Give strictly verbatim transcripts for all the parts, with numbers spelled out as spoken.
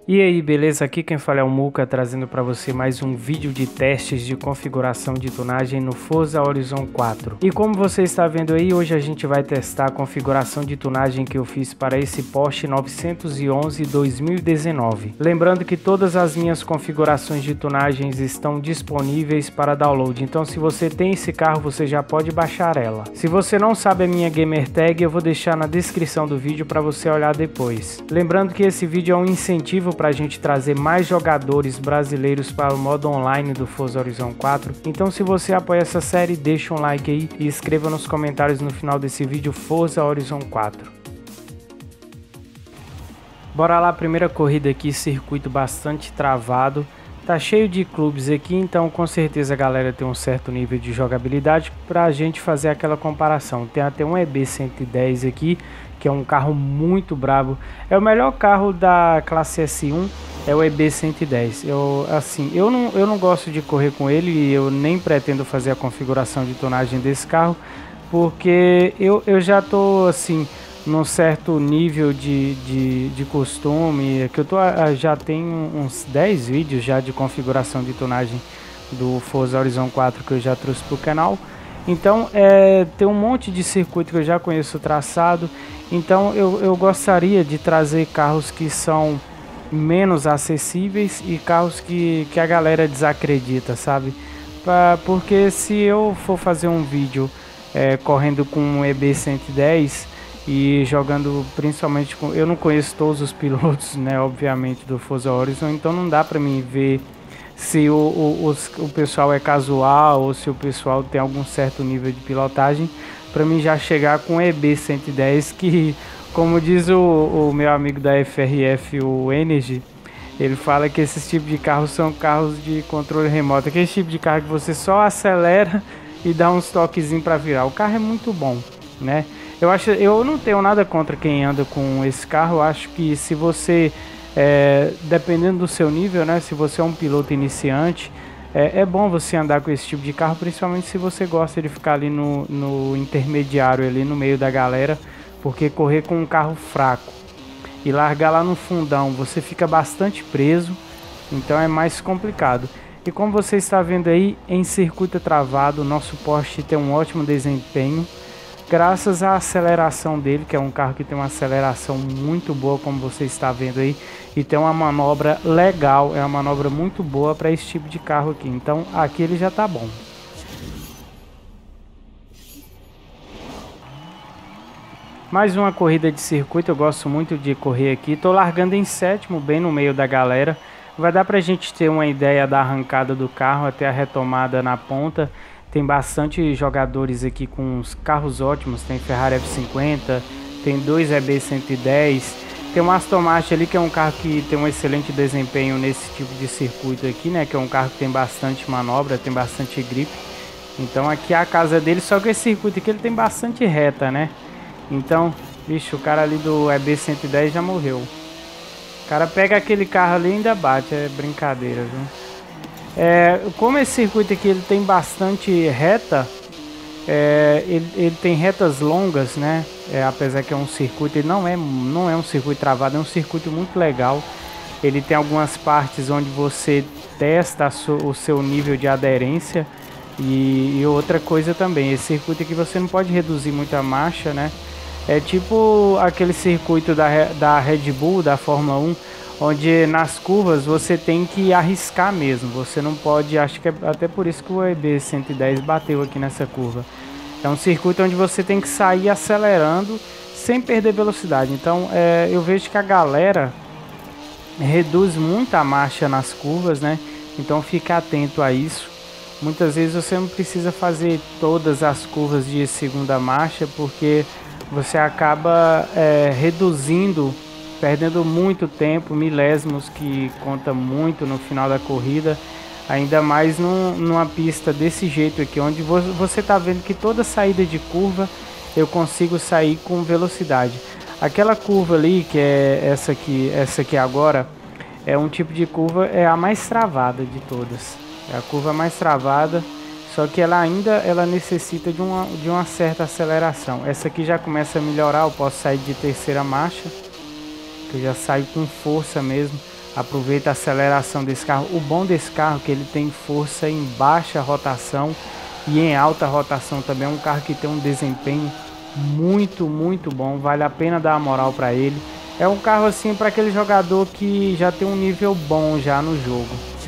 E aí, beleza? Aqui quem fala é o Muca, trazendo para você mais um vídeo de testes de configuração de tunagem no Forza Horizon quatro. E como você está vendo aí, hoje a gente vai testar a configuração de tunagem que eu fiz para esse Porsche novecentos e onze dois mil e dezenove. Lembrando que todas as minhas configurações de tunagens estão disponíveis para download, então se você tem esse carro, você já pode baixar ela. Se você não sabe a minha gamer tag, eu vou deixar na descrição do vídeo para você olhar depois. Lembrando que esse vídeo é um incentivo para a gente trazer mais jogadores brasileiros para o modo online do Forza Horizon quatro. Então, se você apoia essa série, deixa um like aí e escreva nos comentários no final desse vídeo Forza Horizon quatro. Bora lá, primeira corrida aqui, circuito bastante travado. Tá cheio de clubes aqui, então com certeza a galera tem um certo nível de jogabilidade para a gente fazer aquela comparação. Tem até um E B cento e dez aqui, que é um carro muito brabo. É o melhor carro da classe S um, é o E B cento e dez. Eu, assim, eu não, eu não gosto de correr com ele e eu nem pretendo fazer a configuração de tonagem desse carro, porque eu, eu já tô assim num certo nível de, de, de costume, que eu tô, já tenho uns dez vídeos já de configuração de tonagem do Forza Horizon quatro que eu já trouxe para o canal. Então é, tem um monte de circuito que eu já conheço o traçado, então eu, eu gostaria de trazer carros que são menos acessíveis e carros que, que a galera desacredita, sabe? Pra, porque se eu for fazer um vídeo é, correndo com um E B cento e dez e jogando principalmente com... Eu não conheço todos os pilotos, né, obviamente, do Forza Horizon, então não dá pra mim ver se o, o, os, o pessoal é casual ou se o pessoal tem algum certo nível de pilotagem, pra mim já chegar com E B cento e dez, que, como diz o, o meu amigo da F R F, o Energy, ele fala que esses tipos de carros são carros de controle remoto, aquele tipo de carro que você só acelera e dá uns toquezinhos pra virar. O carro é muito bom, né? Eu acho, eu não tenho nada contra quem anda com esse carro. Eu acho que se você, é, dependendo do seu nível, né, se você é um piloto iniciante, é, é bom você andar com esse tipo de carro, principalmente se você gosta de ficar ali no, no intermediário, ali no meio da galera, porque correr com um carro fraco e largar lá no fundão, você fica bastante preso, então é mais complicado. E como você está vendo aí, em circuito travado, o nosso Porsche tem um ótimo desempenho, graças à aceleração dele, que é um carro que tem uma aceleração muito boa, como você está vendo aí, e tem uma manobra legal, é uma manobra muito boa para esse tipo de carro aqui. Então aqui ele já tá bom. Mais uma corrida de circuito, eu gosto muito de correr aqui, tô largando em sétimo, bem no meio da galera. Vai dar pra gente ter uma ideia da arrancada do carro até a retomada na ponta. Tem bastante jogadores aqui com uns carros ótimos, tem Ferrari F cinquenta, tem dois E B cento e dez, tem um Aston Martin ali que é um carro que tem um excelente desempenho nesse tipo de circuito aqui, né? Que é um carro que tem bastante manobra, tem bastante grip. Então aqui é a casa dele, só que esse circuito aqui ele tem bastante reta, né? Então, bicho, o cara ali do E B cento e dez já morreu. O cara pega aquele carro ali e ainda bate, é brincadeira, viu? É, como esse circuito aqui ele tem bastante reta, é, ele, ele tem retas longas, né? É, apesar que é um circuito, ele não é, não é um circuito travado, é um circuito muito legal. Ele tem algumas partes onde você testa so, o seu nível de aderência e, e outra coisa também, esse circuito aqui você não pode reduzir muito a marcha, né? É tipo aquele circuito da, da Red Bull, da Fórmula um, onde nas curvas você tem que arriscar mesmo, você não pode, acho que é até por isso que o E B cento e dez bateu aqui nessa curva. É um circuito onde você tem que sair acelerando sem perder velocidade, então é, eu vejo que a galera reduz muito a marcha nas curvas, né? Então fica atento a isso. Muitas vezes você não precisa fazer todas as curvas de segunda marcha, porque você acaba é, reduzindo, perdendo muito tempo, milésimos, que conta muito no final da corrida, ainda mais num, numa pista desse jeito aqui, onde você está vendo que toda saída de curva eu consigo sair com velocidade. Aquela curva ali, que é essa aqui, essa aqui agora, é um tipo de curva, é a mais travada de todas, é a curva mais travada, só que ela ainda ela necessita de uma, de uma certa aceleração. Essa aqui já começa a melhorar, eu posso sair de terceira marcha, que eu já saio com força mesmo. Aproveita a aceleração desse carro. O bom desse carro é que ele tem força em baixa rotação e em alta rotação também. É um carro que tem um desempenho muito, muito bom. Vale a pena dar a moral para ele. É um carro assim para aquele jogador que já tem um nível bom já no jogo.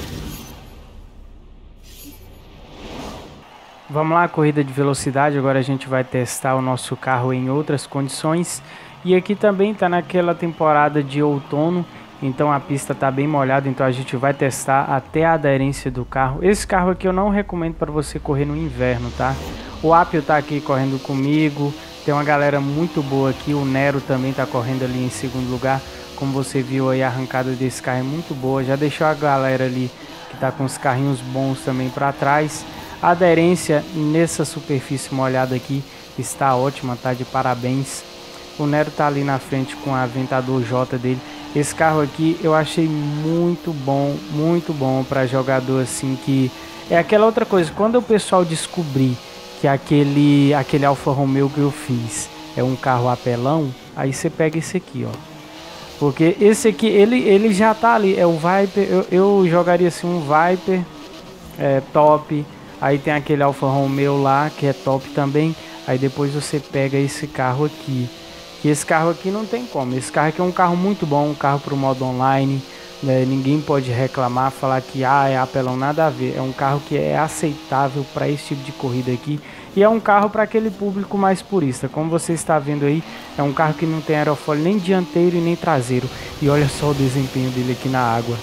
Vamos lá, corrida de velocidade. Agora a gente vai testar o nosso carro em outras condições. E aqui também está naquela temporada de outono, então a pista está bem molhada, então a gente vai testar até a aderência do carro. Esse carro aqui eu não recomendo para você correr no inverno, tá? O Apio está aqui correndo comigo, tem uma galera muito boa aqui, o Nero também está correndo ali em segundo lugar. Como você viu aí, a arrancada desse carro é muito boa, já deixou a galera ali que está com os carrinhos bons também para trás. A aderência nessa superfície molhada aqui está ótima, tá de parabéns. O Nero tá ali na frente com a Aventador J dele. Esse carro aqui eu achei muito bom, muito bom para jogador assim que... É aquela outra coisa, quando o pessoal descobrir que aquele, aquele Alfa Romeo que eu fiz é um carro apelão, aí você pega esse aqui, ó. Porque esse aqui, ele, ele já tá ali, é o Viper, eu, eu jogaria assim um Viper é, top. Aí tem aquele Alfa Romeo lá, que é top também. Aí depois você pega esse carro aqui. Que esse carro aqui não tem como. Esse carro aqui é um carro muito bom, um carro para o modo online. Né? Ninguém pode reclamar, falar que ah, é apelão, nada a ver. É um carro que é aceitável para esse tipo de corrida aqui. E é um carro para aquele público mais purista. Como você está vendo aí, é um carro que não tem aerofólio nem dianteiro e nem traseiro. E olha só o desempenho dele aqui na água.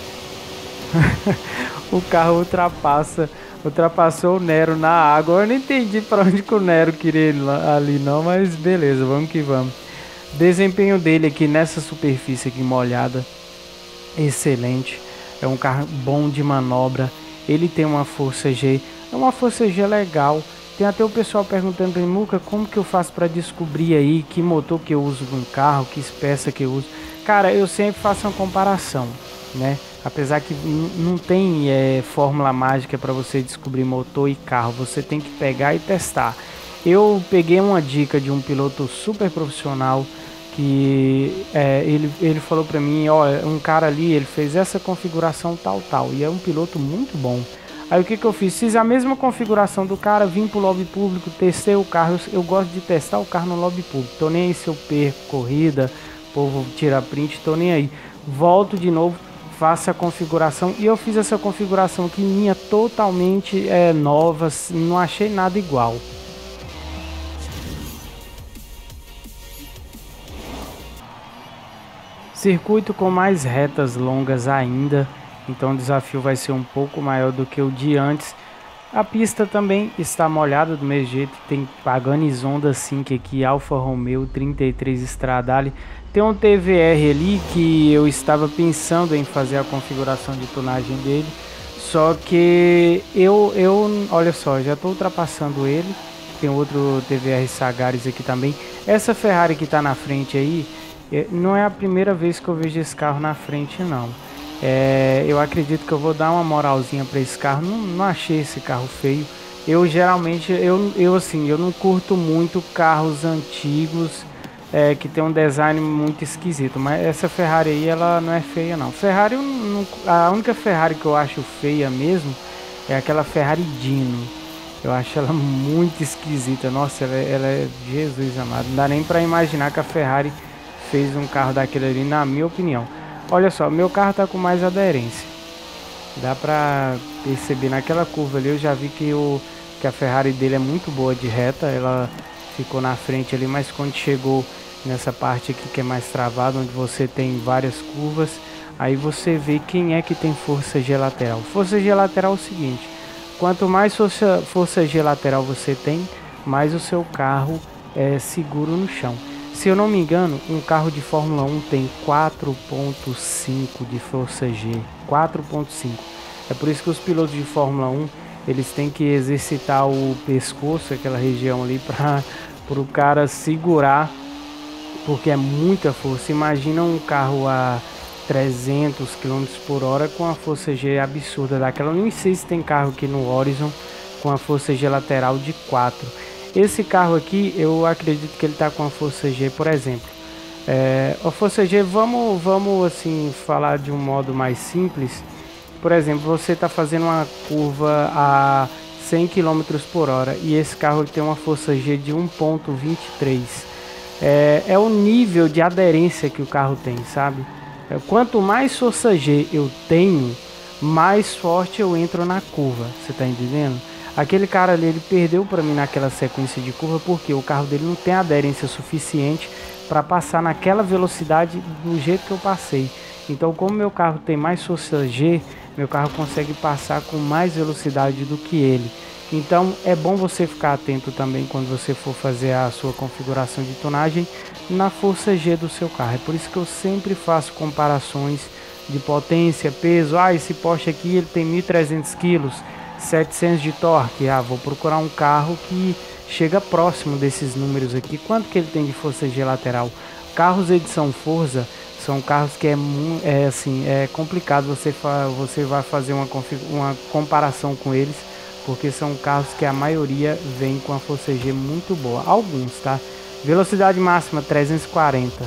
O carro ultrapassa, ultrapassou o Nero na água. Eu não entendi para onde que o Nero queria ir lá, ali não, mas beleza, vamos que vamos. Desempenho dele aqui nessa superfície aqui molhada, excelente. É um carro bom de manobra. Ele tem uma força G, é uma força G legal. Tem até o pessoal perguntando para mim, Muca, como que eu faço para descobrir aí que motor que eu uso no carro, que peça que eu uso? Cara, eu sempre faço uma comparação, né? Apesar que não tem é, fórmula mágica para você descobrir motor e carro, você tem que pegar e testar. Eu peguei uma dica de um piloto super profissional que é, ele, ele falou para mim, ó, um cara ali, ele fez essa configuração tal, tal, e é um piloto muito bom. Aí o que que eu fiz? Fiz a mesma configuração do cara, vim pro lobby público, testei o carro. Eu, eu gosto de testar o carro no lobby público, tô nem aí se eu perco corrida, o povo tira print, tô nem aí. Volto de novo, faço a configuração, e eu fiz essa configuração aqui minha totalmente é, nova, não achei nada igual. Circuito com mais retas longas ainda, então o desafio vai ser um pouco maior do que o de antes. A pista também está molhada do mesmo jeito, tem Paganis Honda Sync aqui, Alfa Romeo trinta e três Stradale. Tem um T V R ali que eu estava pensando em fazer a configuração de tonagem dele, só que eu, eu olha só, já estou ultrapassando ele. Tem outro T V R Sagaris aqui também. Essa Ferrari que está na frente aí, não é a primeira vez que eu vejo esse carro na frente não. É, eu acredito que eu vou dar uma moralzinha para esse carro. Não, não achei esse carro feio. Eu geralmente, eu, eu assim, eu não curto muito carros antigos é, que tem um design muito esquisito. Mas essa Ferrari aí, ela não é feia não. Ferrari, eu não, a única Ferrari que eu acho feia mesmo é aquela Ferrari Dino. Eu acho ela muito esquisita. Nossa, ela, ela é Jesus amado. Não dá nem para imaginar que a Ferrari fez um carro daquele ali, na minha opinião. Olha só, meu carro tá com mais aderência. Dá pra perceber naquela curva ali, eu já vi que, o, que a Ferrari dele é muito boa de reta. Ela ficou na frente ali, mas quando chegou nessa parte aqui que é mais travada, onde você tem várias curvas, aí você vê quem é que tem força G lateral. Força G lateral é o seguinte, quanto mais força, força G lateral você tem, mais o seu carro é seguro no chão. Se eu não me engano, um carro de Fórmula um tem quatro ponto cinco de força G, quatro ponto cinco. É por isso que os pilotos de Fórmula um, eles têm que exercitar o pescoço, aquela região ali, para o cara segurar, porque é muita força. Imagina um carro a trezentos quilômetros por hora com a força G absurda daquela. Eu nem sei se tem carro aqui no Horizon com a força G lateral de quatro. Esse carro aqui, eu acredito que ele está com a força G, por exemplo, É, a Força G, vamos, vamos assim falar de um modo mais simples. Por exemplo, você está fazendo uma curva a cem quilômetros por hora e esse carro tem uma força G de um ponto vinte e três. É, é o nível de aderência que o carro tem, sabe? É, quanto mais força G eu tenho, mais forte eu entro na curva, você tá entendendo? Aquele cara ali, ele perdeu para mim naquela sequência de curva porque o carro dele não tem aderência suficiente para passar naquela velocidade do jeito que eu passei. Então, como meu carro tem mais força G, meu carro consegue passar com mais velocidade do que ele. Então, é bom você ficar atento também quando você for fazer a sua configuração de tonagem na força G do seu carro. É por isso que eu sempre faço comparações de potência, peso. Ah, esse Porsche aqui ele tem mil e trezentos quilos, setecentos de torque. Ah, vou procurar um carro que chega próximo desses números aqui. Quanto que ele tem de força G lateral? Carros edição Forza são carros que é, é assim, é complicado você, fa você vai fazer uma, uma comparação com eles, porque são carros que a maioria vem com a força G muito boa. Alguns, tá? Velocidade máxima trezentos e quarenta.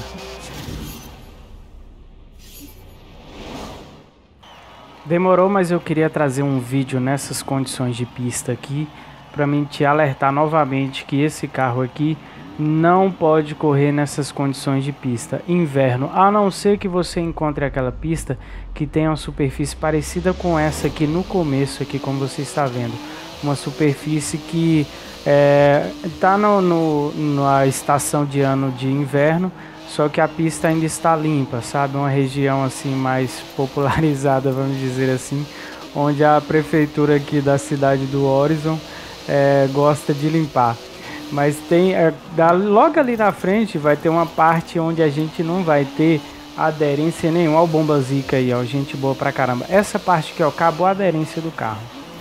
Demorou, mas eu queria trazer um vídeo nessas condições de pista aqui para mim te alertar novamente que esse carro aqui não pode correr nessas condições de pista inverno, a não ser que você encontre aquela pista que tenha uma superfície parecida com essa aqui no começo aqui, como você está vendo, uma superfície que está é, no, no, na estação de ano de inverno, só que a pista ainda está limpa, sabe, uma região assim mais popularizada, vamos dizer assim, onde a prefeitura aqui da cidade do Horizon é, gosta de limpar. Mas tem, é, da, logo ali na frente vai ter uma parte onde a gente não vai ter aderência nenhuma. Olha o Bomba Zica aí, ó, gente boa pra caramba. Essa parte aqui, ó, acabou a aderência do carro.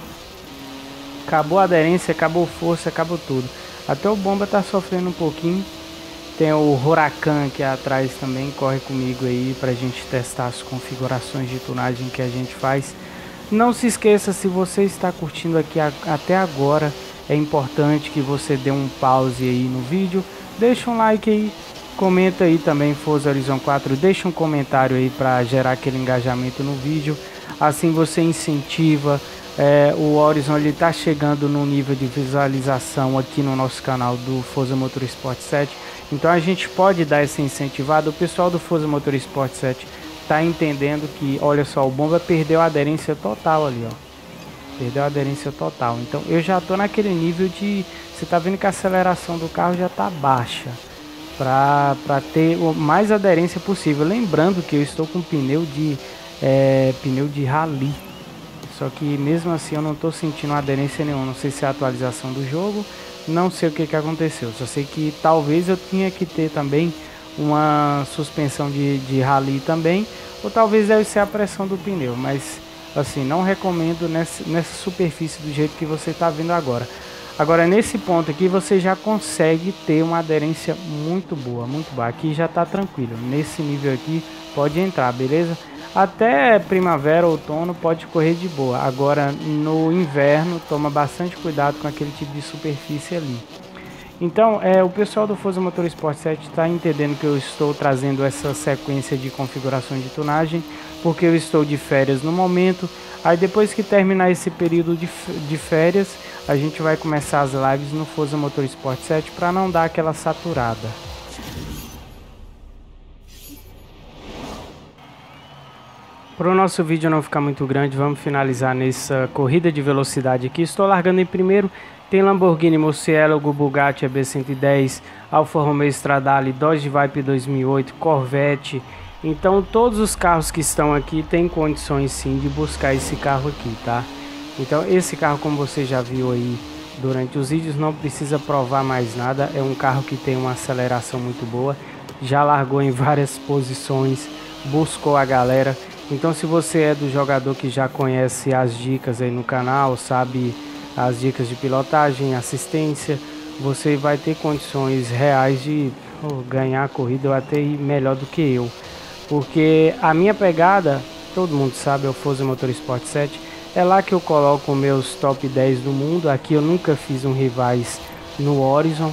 Acabou a aderência, acabou força, acabou tudo. Até o Bomba tá sofrendo um pouquinho. Tem o Huracan aqui atrás também, corre comigo aí pra gente testar as configurações de tunagem que a gente faz. Não se esqueça, se você está curtindo aqui a, até agora, é importante que você dê um pause aí no vídeo, deixa um like aí, comenta aí também Forza Horizon quatro, deixa um comentário aí para gerar aquele engajamento no vídeo, assim você incentiva. É, o Horizon ele tá chegando no nível de visualização aqui no nosso canal do Forza Motorsport sete, então a gente pode dar essa incentivada. O pessoal do Forza Motorsport sete tá entendendo que, olha só, o Bomba perdeu a aderência total ali, ó. Perdeu a aderência total. Então eu já tô naquele nível de... Você tá vendo que a aceleração do carro já tá baixa, para para ter o mais aderência possível. Lembrando que eu estou com pneu de é, pneu de rally. Só que mesmo assim eu não tô sentindo aderência nenhuma. Não sei se é a atualização do jogo, não sei o que que aconteceu. Só sei que talvez eu tinha que ter também uma suspensão de, de rally também, ou talvez deve ser a pressão do pneu, mas assim, não recomendo nessa, nessa superfície do jeito que você está vendo agora. Agora nesse ponto aqui você já consegue ter uma aderência muito boa, muito boa. Aqui já está tranquilo, nesse nível aqui pode entrar, beleza? Até primavera, outono pode correr de boa. Agora no inverno toma bastante cuidado com aquele tipo de superfície ali. Então é, o pessoal do Forza Motorsport sete está entendendo que eu estou trazendo essa sequência de configurações de tunagem, porque eu estou de férias no momento. Aí depois que terminar esse período de, de férias, a gente vai começar as lives no Forza Motorsport sete para não dar aquela saturada. Para o nosso vídeo não ficar muito grande, vamos finalizar nessa corrida de velocidade aqui. Estou largando em primeiro. Tem Lamborghini Murciélago, Bugatti E B cento e dez, Alfa Romeo Stradale, Dodge Viper dois mil e oito, Corvette. Então todos os carros que estão aqui têm condições sim de buscar esse carro aqui, tá? Então esse carro, como você já viu aí durante os vídeos, não precisa provar mais nada. É um carro que tem uma aceleração muito boa, já largou em várias posições, buscou a galera. Então se você é do jogador que já conhece as dicas aí no canal, sabe as dicas de pilotagem, assistência, você vai ter condições reais de oh, ganhar a corrida ou até ir melhor do que eu. Porque a minha pegada, todo mundo sabe, é o Forza Motorsport sete. É lá que eu coloco meus top dez do mundo. Aqui eu nunca fiz um rivais no Horizon.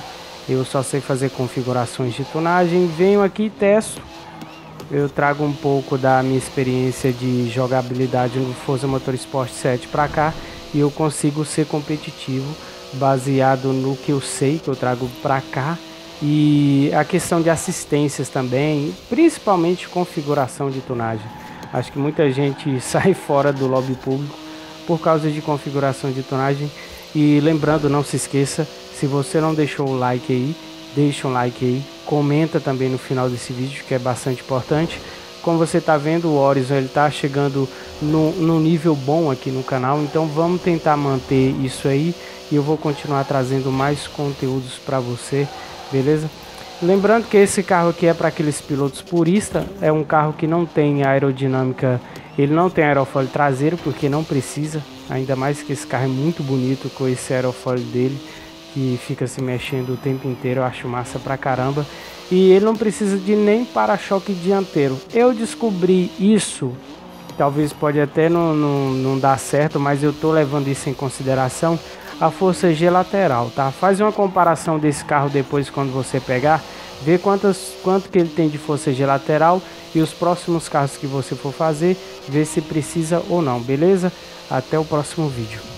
Eu só sei fazer configurações de tunagem, venho aqui e testo. Eu trago um pouco da minha experiência de jogabilidade no Forza Motorsport sete para cá e eu consigo ser competitivo baseado no que eu sei, que eu trago para cá, e a questão de assistências também, principalmente configuração de tunagem. Acho que muita gente sai fora do lobby público por causa de configuração de tunagem. E lembrando, não se esqueça, se você não deixou o like aí, deixa um like aí, comenta também no final desse vídeo, que é bastante importante. Como você está vendo, o Horizon ele está chegando no, no nível bom aqui no canal, então vamos tentar manter isso aí e eu vou continuar trazendo mais conteúdos para você, beleza? Lembrando que esse carro aqui é para aqueles pilotos puristas, é um carro que não tem aerodinâmica, ele não tem aerofólio traseiro porque não precisa, ainda mais que esse carro é muito bonito com esse aerofólio dele, que fica se mexendo o tempo inteiro, eu acho massa pra caramba. E ele não precisa de nem para-choque dianteiro. Eu descobri isso, talvez pode até não, não, não dar certo, mas eu tô levando isso em consideração, a força G lateral, tá? Faz uma comparação desse carro depois quando você pegar, vê quantas, quanto que ele tem de força G lateral e os próximos carros que você for fazer, vê se precisa ou não, beleza? Até o próximo vídeo.